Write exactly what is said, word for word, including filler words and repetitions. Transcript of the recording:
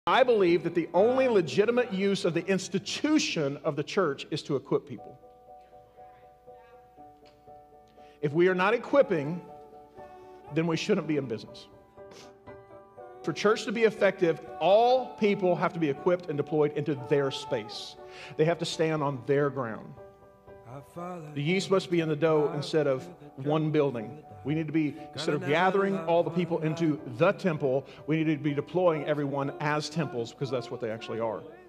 I believe that the only legitimate use of the institution of the church is to equip people. If we are not equipping, then we shouldn't be in business. For church to be effective, all people have to be equipped and deployed into their space. They have to stand on their ground. The yeast must be in the dough instead of one building. We need to be, instead of gathering all the people into the temple, we need to be deploying everyone as temples, because that's what they actually are.